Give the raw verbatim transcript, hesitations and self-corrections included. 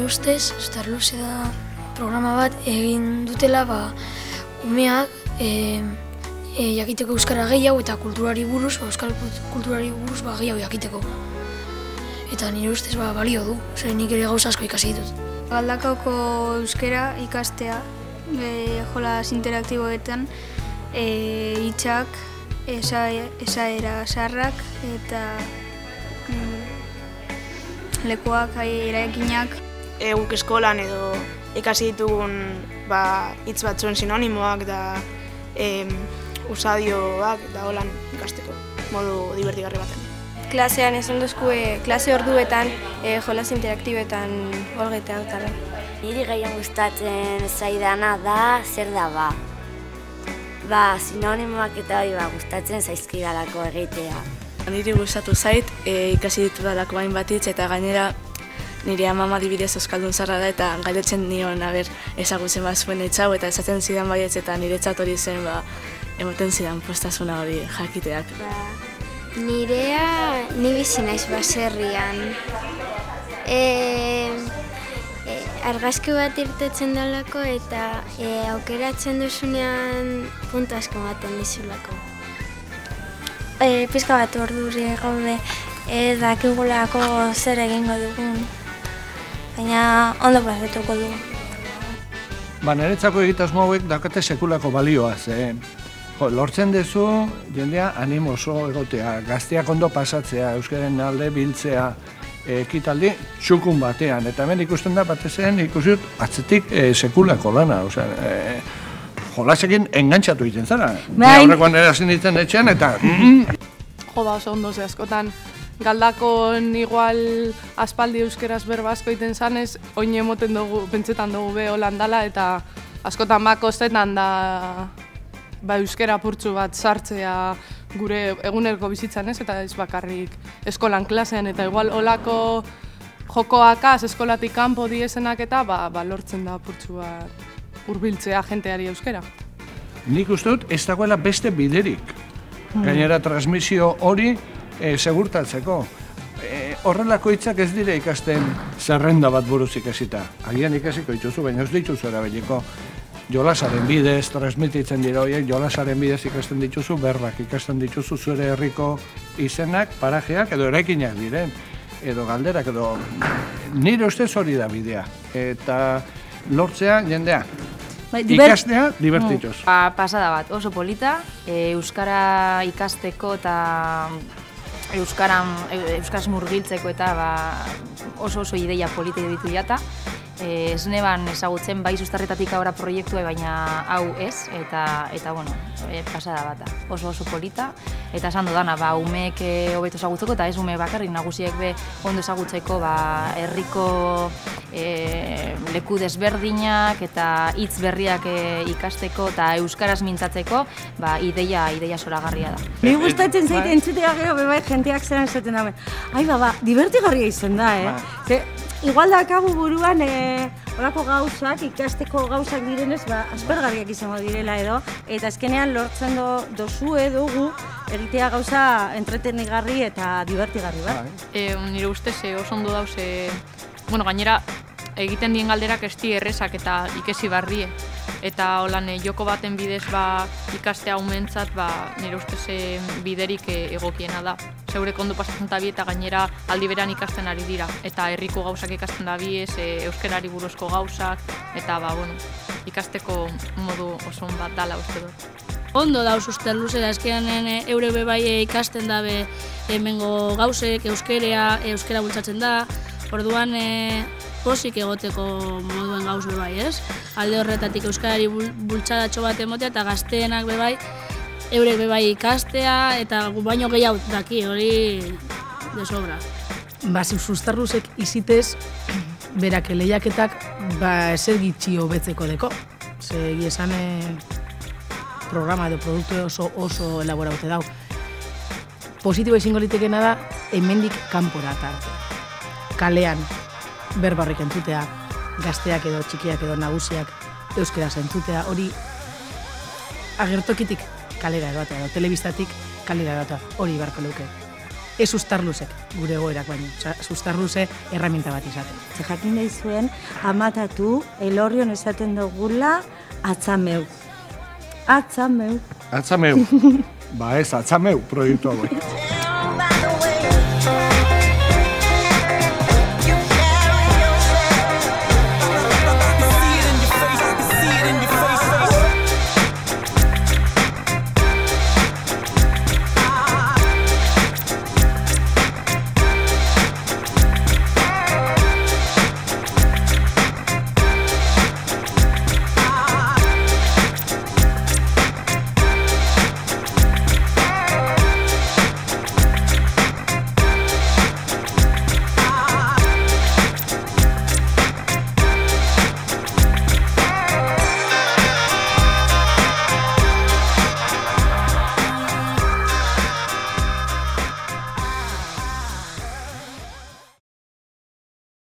ustez, Starluze da programa bat egin dutela ba, umeak e, e, jakiteko euskara gehiago eta kulturari buruz, ba, euskal kulturari buruz ba, gehiago jakiteko. Eta nire ustez ba, balio du, zer nik ere gauza asko ikasi ditut. Galdakaoko euskara ikastea, e, jolas interaktiboetan, e, hitzak, esaera zaharrak eta mm, lekuak, eraikinak. Eguk eskolan edo ikasi ditugun ba, hitz batzuen sinonimoak da em, usadioak da holan ikasteko, modu divertigarri baten. Klasean esan duzkue, klase orduetan, e, jolas interaktiboetan olgetea dutala. Niri gehien gustatzen zaidana da zer da ba. Ba, sinonimoak eta hori ba, gustatzen zaizkidalako egitea. Niri gustatu zait, e, ikasi ditudalako hainbat hitz eta gainera nire amama adibidez euskaldun zarra da eta galdetzen nion aber ezagutzen bazuen etxau eta esaten zidan baietz eta niretzat hori zen ba, emoten zidan postasuna hori jakiteak. Ba, nirea ni bizi naiz baserrian. E, e, argazki bat irtetzen dalako eta e, aukeratzen duzunean puntu asko baten dizulako. E, pizka bat orduri gaude e, dakigulako zer egingo dugun. Baina ondo pasetuko dugu. Ba, niretzako egitasmo hauek daukate sekulako balioa, ze jo, lortzen duzu jendea animoso egotea, gazteak ondo pasatzea, euskaren alde biltzea, ekitaldi txukun batean. Eta hemen ikusten da batezen ikusiut atzetik e, sekulako lana, osea, e, jolasekin engantzatu egiten zara. Ni aurrekoan erasin ditzen etxean eta... Jo, ba, oso ondo ze askotan. Galdakon igual aspaldi euskeraz berba asko egiten zanez, oin emoten dugu, pentsetan dugu be holandala eta askotan bakostetan da ba, euskera apurtzu bat sartzea gure eguneroko bizitzan ez, eta ez bakarrik eskolan klasean eta igual holako jokoakaz eskolatik kanpo diesenak eta ba, ba, lortzen da apurtzu bat hurbiltzea jenteari euskera. Nik uste dut ez dagoela beste biderik. Gainera transmisio hori E, segurtatzeko. E, horrelako hitzak ez dire ikasten zerrenda bat buruz ikasita. Agian ikasiko dituzu, baina ez dituzu erabiliko. Jolasaren bidez, transmititzen dira horiek, jolasaren bidez ikasten dituzu berbak, ikasten dituzu zure herriko izenak, parajeak edo eraikinak diren, edo galderak, edo nire ustez hori da bidea. Eta lortzea jendea. Ikastea, divertituz. Ba, pasada bat, oso polita, e, euskara ikasteko eta euskaran, euskaraz murgiltzeko eta ba, oso oso ideia polita ditu jata. E, ez neban ezagutzen bai Sustarretatik aurra proiektua, baina hau ez, eta, eta bueno, e, pasada bat da. Oso oso polita, eta esan dudana, ba, umeek hobeto ezagutzeko, eta ez ume bakarrik nagusiek be ondo ezagutzeko ba, herriko e, leku desberdinak eta hitz berriak e, ikasteko eta euskaraz mintzatzeko, ba, ideia, ideia zoragarria da. Ni gustatzen zaite entzutea gero bebai jenteak zeran esaten dabe. Ai, baba, divertigarria izan da, eh? Ze, igual dakagu buruan e, olako gauzak, ikasteko gauzak direnez, ba, aspergarriak izango direla edo, eta azkenean lortzen do, dozue dugu egitea gauza entretenigarri eta divertigarri bat. E, nire ustez oso ondo dauz, e, bueno, gainera egiten dien galderak esti errezak eta ikesi barrie. Eta holan joko baten bidez ba, ikastea umentzat ba, nire ustez e, biderik e, egokiena da. Zeurek ondo pasatzen dabi eta gainera aldi beran ikasten ari dira. Eta herriko gauzak ikasten dabi ez, e, euskerari buruzko gauzak, eta ba, bueno, ikasteko modu oso bat dala uste dut. Ondo dauz Starluze da eskean eure bebai ikasten dabe hemengo gauzek, euskerea, euskera bultzatzen da. Orduan e, posik egoteko moduen gauz bebai, ez? Alde horretatik euskarari bultzadatxo bat emotea eta gazteenak bebai eurek bebai ikastea eta baino gehiago daki, hori desobra. Ba, Starluzek izitez, berak lehiaketak ba, ezer gitxi hobetzeko deko. Ze esan programa edo produktu oso oso elaboraute dau. Positibo izango litekena da, hemendik kanpora tarte. Kalean, berbarrik entzutea, gazteak edo txikiak edo nagusiak euskaraz entzutea, hori agertokitik kalera eroatea, edo telebistatik kalera eroatea, hori barko leuke. ez Uztarluzek gure egoerak baino. Osa, Uztarluze erraminta bat izate. Ze jakin nahi zuen, amatatu, Elorrion esaten dugula, atzameu. Atzameu. Atzameu. Ba ez, atzameu proiektu hau.